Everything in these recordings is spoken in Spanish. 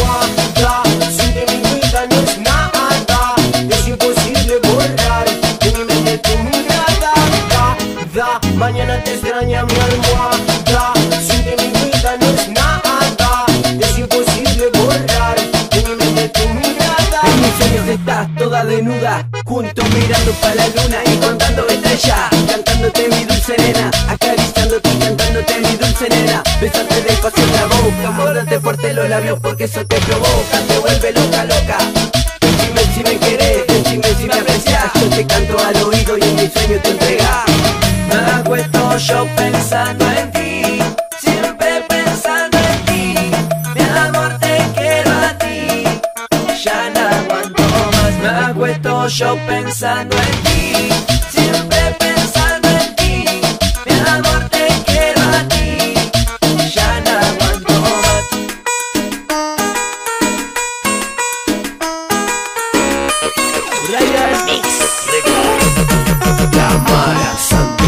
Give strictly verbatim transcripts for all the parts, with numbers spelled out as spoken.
almohada. Sin de mi vida no es nada, es imposible borrar de mi mente tu mirada. Da, da, mañana te extraña mi almohada. Sin de mi vida no es nada, es imposible borrar de mi mente tu mirada. En mis sueños estás toda desnuda, juntos mirando para la luna y contando estrellas, cantándote mi dulce nena, acariciándote y cantándote mi dulce nena, besarte despacio en la boca, morderte fuerte los labios porque eso te provoca, te vuelve loca, loca. Decime si me querés, decime si me aprecias, yo te canto al oído y en mi sueño te entregas. Me acuesto yo pensando en ti, siempre pensando en ti, mi amor te quiero a ti, ya no aguanto más. Me acuesto yo pensando en ti, siempre pensando en ti, mi amor te quiero a ti, ya no aguanto más. Ryan Mix Record, Tamara Santos.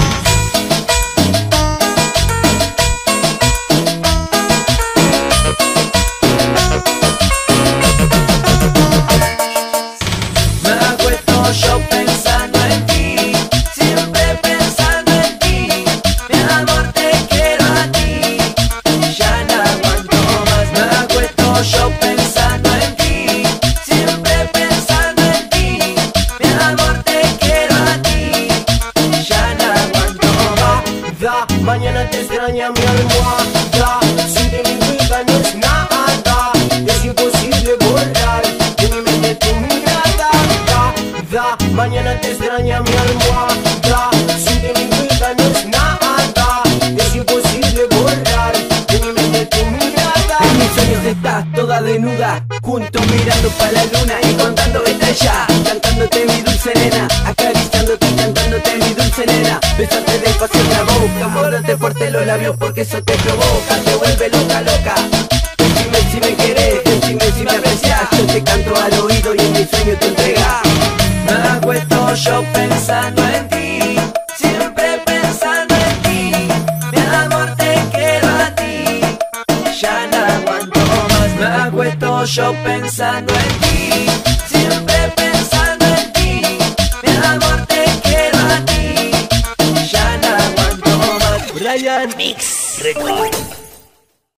Yo pensando en ti, siempre pensando en ti, mi amor te quiero a ti, ya no aguanto más. Me acuesto yo pensando en ti, siempre pensando en ti, mi amor te quiero a ti, ya no aguanto más. Da, da, mañana te extraña mi almohada. Sin de mi vida no es nada, es imposible borrar de mi mente tu mirada. Da, mañana te extraña mi almohada. Sin de mi vida no es nada, es imposible borrar de mi mente tu mirada. En mis sueños estás toda desnuda, juntos mirando para la luna y contando estrellas, cantándote mi dulce nena, acariciándote y cantándote mi dulce nena, besarte despacio en la boca, morderte fuerte los labios porque eso te provoca, te vuelve loca, loca. Decime si me querés, decime si me aprecias, yo te canto al oído y en mi sueño te entregas. Me acuesto yo pensando en ti, siempre pensando en ti, mi amor te quiero a ti, ya no aguanto más. Me acuesto yo pensando en ti, siempre pensando en ti, mi amor te quiero a ti, ya no aguanto más. Ryan Mix Record.